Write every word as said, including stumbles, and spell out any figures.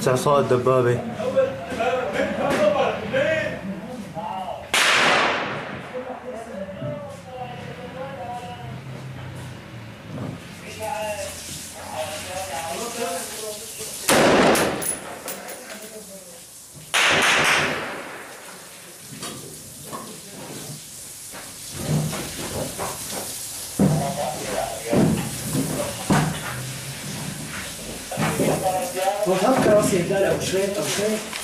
استعصاء الدبابة. وهب كراسي هدال او شريط او شيء